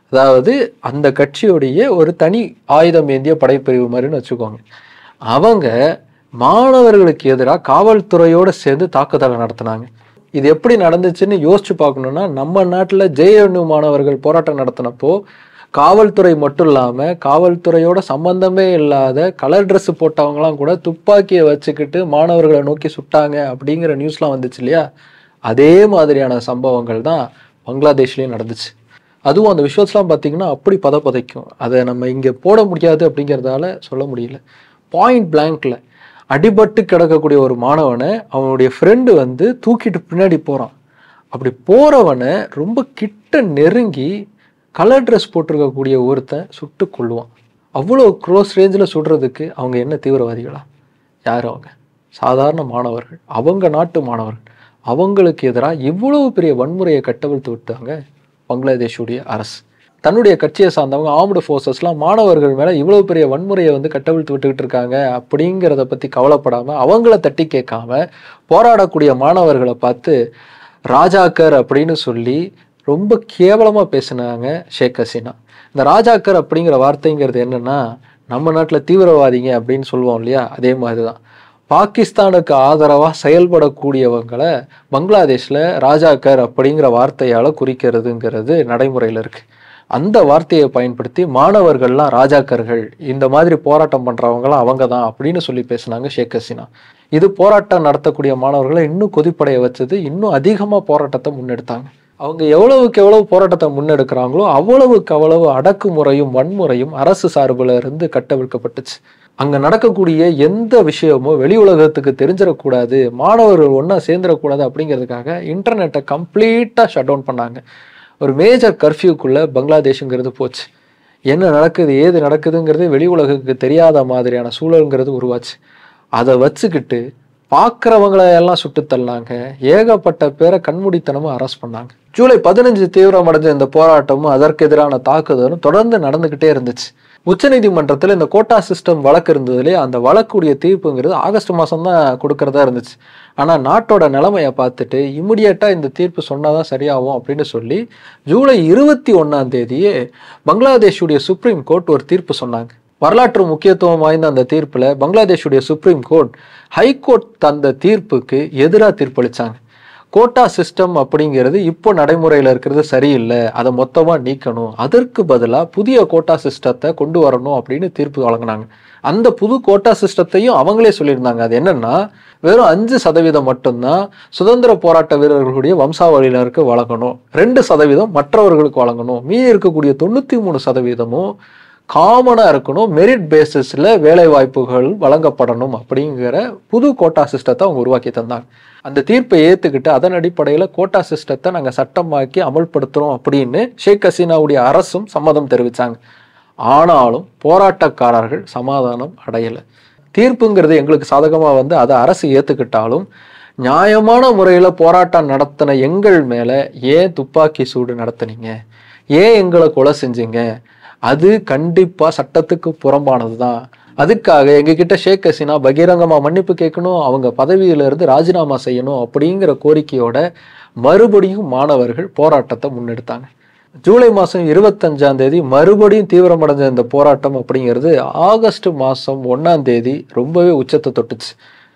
அதாவது அந்த கட்சியுடைய ஒரு தனி ஆயுதம் ஏந்திய படைப்பிரிவு மாதிரின்னு வச்சுக்கோங்க. அவங்க மாணவர்களுக்கு எதிராக காவல்துறையோடு சேர்ந்து தாக்குதலை நடத்தினாங்க. இது எப்படி நடந்துச்சுன்னு யோசிச்சு பார்க்கணும்னா, நம்ம நாட்டில் ஜேஎன்யூ மாணவர்கள் போராட்டம் நடத்தினப்போ காவல்துறை மட்டும் இல்லாமல் காவல்துறையோட சம்பந்தமே இல்லாத கலர் ட்ரெஸ் போட்டவங்களாம் கூட துப்பாக்கியை வச்சுக்கிட்டு மாணவர்களை நோக்கி சுட்டாங்க அப்படிங்கிற நியூஸ்லாம் வந்துச்சு இல்லையா? அதே மாதிரியான சம்பவங்கள் தான் பங்களாதேஷ்லேயும் நடந்துச்சு. அதுவும் அந்த விஷயத்தெலாம் பார்த்திங்கன்னா அப்படி பத பதைக்கும். அதை நம்ம இங்கே போட முடியாது அப்படிங்கிறதால சொல்ல முடியல. பாயிண்ட் பிளாங்க்ல அடிபட்டு கிடக்கக்கூடிய ஒரு மாணவனை அவனுடைய ஃப்ரெண்டு வந்து தூக்கிட்டு பின்னாடி போகிறான். அப்படி போகிறவனை ரொம்ப கிட்ட நெருங்கி கலர் ட்ரெஸ் போட்டிருக்கக்கூடிய ஒருத்தன் சுட்டு கொள்ளுவான். அவ்வளோ க்ளோஸ் ரேஞ்சில் சுடுறதுக்கு அவங்க என்ன தீவிரவாதிகளா? யார் அவங்க? சாதாரண மாணவர்கள், அவங்க நாட்டு மாணவர்கள். அவங்களுக்கு எதிராக இவ்வளவு பெரிய வன்முறையை கட்டவிழ்த்து விட்டாங்க பங்களாதேஷுடைய அரசு. தன்னுடைய கட்சியை சார்ந்தவங்க ஆர்ம்டு ஃபோர்ஸஸ்லாம் மாணவர்கள் மேலே இவ்வளோ பெரிய வன்முறையை வந்து கட்டவிழ்த்து விட்டுக்கிட்டு இருக்காங்க அப்படிங்கிறத பற்றி கவலைப்படாமல் அவங்கள தட்டி கேட்காம போராடக்கூடிய மாணவர்களை பார்த்து ராஜாக்கர் அப்படின்னு சொல்லி ரொம்ப கேவலமாக பேசினாங்க ஷேக் ஹசீனா. இந்த ராஜாக்கர் அப்படிங்கிற வார்த்தைங்கிறது என்னென்னா, நம்ம நாட்டில் தீவிரவாதிங்க அப்படின்னு சொல்லுவோம் இல்லையா? அதே மாதிரி தான் பாகிஸ்தானுக்கு ஆதரவாக செயல்படக்கூடியவங்களை பங்களாதேஷில் ராஜாக்கர் அப்படிங்கிற வார்த்தையால் குறிக்கிறதுங்கிறது நடைமுறையில் இருக்குது. அந்த வார்த்தையை பயன்படுத்தி மாணவர்கள்லாம் ராஜாக்கர்கள், இந்த மாதிரி போராட்டம் பண்ணுறவங்களாம் அவங்க தான் அப்படின்னு சொல்லி பேசினாங்க ஷேக் ஹசீனா. இது போராட்டம் நடத்தக்கூடிய மாணவர்களை இன்னும் கொதிப்படைய வச்சது. இன்னும் அதிகமாக போராட்டத்தை முன்னெடுத்தாங்க. அவங்க எவ்வளவுக்கு எவ்வளவு போராட்டத்தை முன்னெடுக்கிறாங்களோ அவ்வளவுக்கு அவ்வளவு அடக்குமுறையும் வன்முறையும் அரசு சார்பில் இருந்து கட்டவிழ்க்கப்பட்டுச்சு. அங்கே நடக்கக்கூடிய எந்த விஷயமோ வெளி உலகத்துக்கு தெரிஞ்சிடக்கூடாது, மாணவர்கள் ஒன்றா சேர்ந்துடக்கூடாது அப்படிங்கிறதுக்காக இன்டர்நெட்டை கம்ப்ளீட்டாக ஷட் டவுன் பண்ணாங்க. ஒரு மேஜர் கர்ஃப்யூக்குள்ளே பங்களாதேஷுங்கிறது போச்சு. என்ன நடக்குது ஏது நடக்குதுங்கிறது வெளி உலகுக்கு தெரியாத மாதிரியான சூழலுங்கிறது உருவாச்சு. அதை வச்சுக்கிட்டு பார்க்குறவங்களை எல்லாம் சுட்டு தள்ளாங்க. ஏகப்பட்ட பேரை கண்மூடித்தனமாக அரெஸ்ட் பண்ணாங்க. ஜூலை பதினஞ்சு தீவிரமடைஞ்ச இந்த போராட்டமும் அதற்கு எதிரான தாக்குதலும் தொடர்ந்து நடந்துக்கிட்டே இருந்துச்சு. உச்சநீதிமன்றத்தில் இந்த கோட்டா சிஸ்டம் வழக்கு இருந்ததுலேயே அந்த வழக்குடைய தீர்ப்புங்கிறது ஆகஸ்ட் மாதம் தான் கொடுக்கறதா இருந்துச்சு. ஆனால் நாட்டோட நிலைமையை பார்த்துட்டு இம்மிடியட்டாக இந்த தீர்ப்பு சொன்னாதான் சரியாகும் அப்படின்னு சொல்லி ஜூலை இருபத்தி ஒன்றாம் தேதியே பங்களாதேஷுடைய சுப்ரீம் கோர்ட் ஒரு தீர்ப்பு சொன்னாங்க. வரலாற்று முக்கியத்துவம் வாய்ந்த அந்த தீர்ப்பில் பங்களாதேஷுடைய சுப்ரீம் கோர்ட் ஹைகோர்ட் தந்த தீர்ப்புக்கு எதிராக தீர்ப்பளித்தாங்க. கோட்டா சிஸ்டம் அப்படிங்கிறது இப்போ நடைமுறையில் இருக்கிறது சரியில்லை, அதை மொத்தமாக நீக்கணும், அதற்கு பதிலாக புதிய கோட்டா சிஸ்டத்தை கொண்டு வரணும் அப்படின்னு தீர்ப்பு வழங்கினாங்க. அந்த புது கோட்டா சிஸ்டத்தையும் அவங்களே சொல்லியிருந்தாங்க. அது என்னன்னா, வெறும் அஞ்சு சதவீதம் மட்டும்தான் சுதந்திர போராட்ட வீரர்களுடைய வம்சாவளியினருக்கு வழங்கணும், ரெண்டு சதவீதம் மற்றவர்களுக்கு வழங்கணும், மீதி இருக்கக்கூடிய தொண்ணூற்றி மூணு சதவீதமும் காமனாக இருக்கணும், மெரிட் பேசிஸில் வேலை வாய்ப்புகள் வழங்கப்படணும் அப்படிங்கிற புது கோட்டா சிஸ்டத்தை அவங்க உருவாக்கி தந்தாங்க. அந்த தீர்ப்பை ஏற்றுக்கிட்டு அதன் அடிப்படையில் கோட்டா சிஸ்டத்தை நாங்கள் சட்டமாக்கி அமல்படுத்துகிறோம் அப்படின்னு ஷேக் ஹசீனாவுடைய அரசும் சம்மதம் தெரிவித்தாங்க. ஆனாலும் போராட்டக்காரர்கள் சமாதானம் அடையலை. தீர்ப்புங்கிறது எங்களுக்கு சாதகமாக வந்து அதை அரசு ஏற்றுக்கிட்டாலும் நியாயமான முறையில் போராட்டம் நடத்தின எங்கள் மேலே ஏன் துப்பாக்கி சூடு நடத்துனீங்க, ஏன் எங்களை கொலை செஞ்சீங்க, அது கண்டிப்பாக சட்டத்துக்கு புறம்பானது தான். அதுக்காக எங்ககிட்ட ஷேக் ஹசீனா பகிரங்கமாக மன்னிப்பு கேட்கணும், அவங்க பதவியிலிருந்து ராஜினாமா செய்யணும் அப்படிங்கிற கோரிக்கையோட மறுபடியும் மாணவர்கள் போராட்டத்தை முன்னெடுத்தாங்க. ஜூலை மாதம் இருபத்தஞ்சாம் தேதி மறுபடியும் தீவிரமடைஞ்ச இந்த போராட்டம் அப்படிங்கிறது ஆகஸ்ட் மாதம் ஒன்றாம் தேதி ரொம்பவே உச்சத்தை தொட்டுச்சு.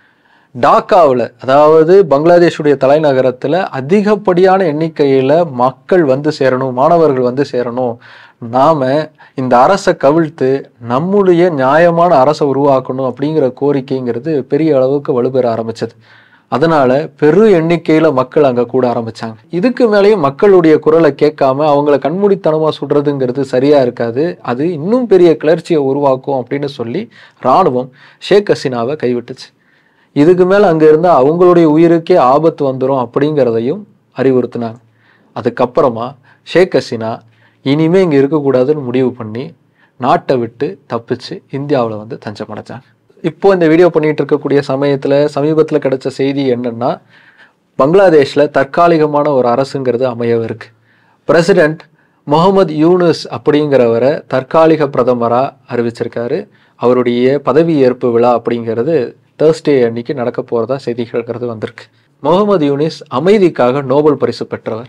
டாக்காவில், அதாவது பங்களாதேஷுடைய தலைநகரத்தில் அதிகப்படியான எண்ணிக்கையில் மக்கள் வந்து சேரணும், மாணவர்கள் வந்து சேரணும், நாம் இந்த அரசை கவிழ்த்து நம்முடைய நியாயமான அரசை உருவாக்கணும் அப்படிங்கிற கோரிக்கைங்கிறது பெரிய அளவுக்கு வலுப்பெற ஆரம்பிச்சது. அதனால் பெரு எண்ணிக்கையில் மக்கள் அங்கே கூட ஆரம்பித்தாங்க. இதுக்கு மேலேயும் மக்களுடைய குரலை கேட்காம அவங்கள கண்மூடித்தனமாக சுடுறதுங்கிறது சரியாக இருக்காது, அது இன்னும் பெரிய கிளர்ச்சியை உருவாக்கும் அப்படின்னு சொல்லி இராணுவம் ஷேக் ஹசீனாவை கைவிட்டுச்சு. இதுக்கு மேலே அங்கே இருந்தால் அவங்களுடைய உயிருக்கே ஆபத்து வந்துடும் அப்படிங்கிறதையும் அறிவுறுத்தினாங்க. அதுக்கப்புறமா ஷேக் ஹசீனா இனிமே இங்கே இருக்கக்கூடாதுன்னு முடிவு பண்ணி நாட்டை விட்டு தப்பிச்சு இந்தியாவில் வந்து தஞ்சம் அடைஞ்சாங்க. இப்போ இந்த வீடியோ பண்ணிகிட்டு இருக்கக்கூடிய சமயத்தில் சமீபத்தில் கிடைச்ச செய்தி என்னென்னா, பங்களாதேஷில் தற்காலிகமான ஒரு அரசுங்கிறது அமையவிருக்கு. பிரசிடெண்ட் முகமது யூனுஸ் அப்படிங்கிறவரை தற்காலிக பிரதமராக அறிவிச்சிருக்காரு. அவருடைய பதவியேற்பு விழா அப்படிங்கிறது தேர்ஸ்டே அன்னைக்கு நடக்க போகிறதா செய்திகள்ங்கிறது வந்திருக்கு. முகமது யூனிஸ் அமைதிக்காக நோபல் பரிசு பெற்றவர்.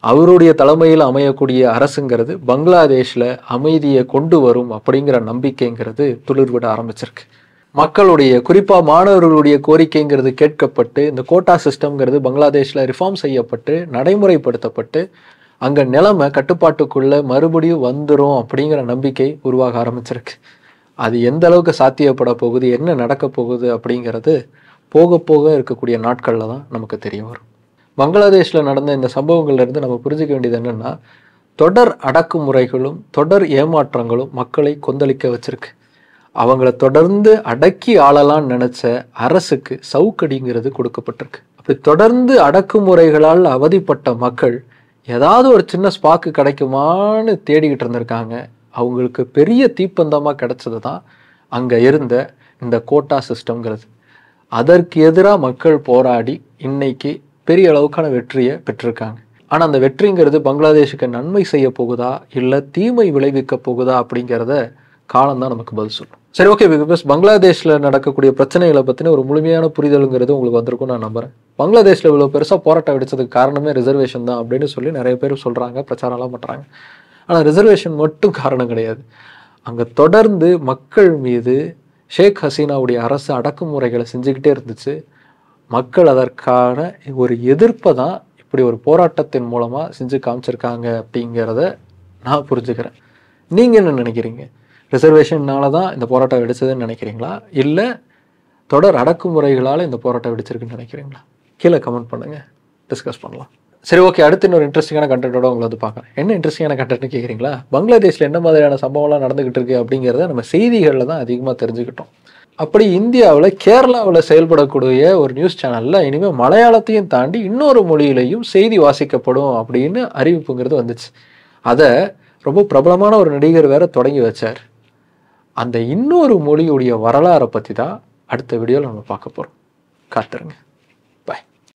அவருடைய தலைமையில் அமையக்கூடிய அரசுங்கிறது பங்களாதேஷ்ல அமைதியை கொண்டு வரும் அப்படிங்கிற நம்பிக்கைங்கிறது துளிர்விட ஆரம்பிச்சிருக்கு. மக்களுடைய குறிப்பா மாணவர்களுடைய கோரிக்கைங்கிறது கேட்கப்பட்டு இந்த கோட்டா சிஸ்டம்ங்கிறது பங்களாதேஷ்ல ரிஃபார்ம் செய்யப்பட்டு நடைமுறைப்படுத்தப்பட்டு அங்க நிலைமை கட்டுப்பாட்டுக்குள்ள மறுபடியும் வந்துடும் அப்படிங்கிற நம்பிக்கை உருவாக ஆரம்பிச்சிருக்கு. அது எந்த அளவுக்கு சாத்தியப்பட போகுது, என்ன நடக்க போகுது அப்படிங்கிறது போக போக இருக்கக்கூடிய நாட்கள்ல தான் நமக்கு தெரிய வரும். பங்களாதேஷ்ல நடந்த இந்த சம்பவங்கள்ல இருந்து நம்ம புரிஞ்சுக்க வேண்டியது என்னன்னா, தொடர் அடக்குமுறைகளும் தொடர் ஏமாற்றங்களும் மக்களை கொந்தளிக்க வச்சிருக்கு. அவங்கள தொடர்ந்து அடக்கி ஆளலாம்னு நினைச்ச அரசுக்கு சவுக்கடிங்கிறது கொடுக்கப்பட்டிருக்கு. அப்படி தொடர்ந்து அடக்குமுறைகளால் அவதிப்பட்ட மக்கள் ஏதாவது ஒரு சின்ன ஸ்பாக்கு கிடைக்குமான்னு தேடிக்கிட்டு இருந்திருக்காங்க. அவங்களுக்கு பெரிய தீப்பந்தமாக கிடைச்சது தான் அங்கே இருந்த இந்த கோட்டா சிஸ்டம்ங்கிறது. அதற்கு எதிராக மக்கள் போராடி இன்னைக்கு பெரிய அளவுக்கான வெற்றியை பெற்றிருக்காங்க. ஆனால் அந்த வெற்றிங்கிறது பங்களாதேஷுக்கு நன்மை செய்ய போகுதா இல்லை தீமை விளைவிக்க போகுதா அப்படிங்கிறத காலம்தான் நமக்கு பதில் சொல்லும். சரி, ஓகே, பிகாஸ் பங்களாதேஷில் நடக்கக்கூடிய பிரச்சனைகளை பற்றின ஒரு முழுமையான புரிதலுங்கிறது உங்களுக்கு வந்திருக்கும் நான் நம்புறேன். பங்களாதேஷில் இவ்வளோ பெருசாக போராட்டம் வெடிச்சதுக்கு காரணமே ரிசர்வேஷன் தான் அப்படின்னு சொல்லி நிறைய பேர் சொல்கிறாங்க, பிரச்சாரம்லாம் பண்ணுறாங்க. ஆனால் ரிசர்வேஷன் மட்டும் காரணம் கிடையாது. அங்கே தொடர்ந்து மக்கள் மீது ஷேக் ஹசீனாவுடைய அரசு அடக்குமுறைகளை செஞ்சுக்கிட்டே இருந்துச்சு. மக்கள் அதற்கான ஒரு எதிர்ப்பை தான் இப்படி ஒரு போராட்டத்தின் மூலமாக செஞ்சு காமிச்சிருக்காங்க அப்படிங்கிறத நான் புரிஞ்சுக்கிறேன். நீங்கள் என்ன நினைக்கிறீங்க? ரிசர்வேஷன்னால தான் இந்த போராட்டம் வெடிச்சதுன்னு நினைக்கிறீங்களா, இல்லை தொடர் அடக்குமுறைகளால் இந்த போராட்டம் வெடிச்சிருக்குன்னு நினைக்கிறீங்களா? கீழே கமெண்ட் பண்ணுங்கள், டிஸ்கஸ் பண்ணலாம். சரி, ஓகே, அடுத்து இன்னொரு இன்ட்ரெஸ்டிங்கான கண்டென்ட்டோட உங்களை வந்து பார்க்குறேன். என்ன இன்ட்ரெஸ்டிங்கான கண்டென்ட்னு கேட்குறீங்களா? பங்களாதேஷில் என்ன மாதிரியான சம்பவம்லாம் நடந்துகிட்டு இருக்கு அப்படிங்கிறத நம்ம செய்திகளில் தான் அதிகமாக தெரிஞ்சுக்கிட்டோம். அப்படி இந்தியாவில் கேரளாவில் செயல்படக்கூடிய ஒரு நியூஸ் சேனலில் இனிமேல் மலையாளத்தையும் தாண்டி இன்னொரு மொழியிலையும் செய்தி வாசிக்கப்படும் அப்படின்னு அறிவிப்புங்கிறது வந்துச்சு. அதை ரொம்ப பிரபலமான ஒரு நடிகர் வேற தொடங்கி வச்சார். அந்த இன்னொரு மொழியுடைய வரலாறை பற்றி தான் அடுத்த வீடியோவில் நம்ம பார்க்க போகிறோம். காத்துருங்க. பாய்.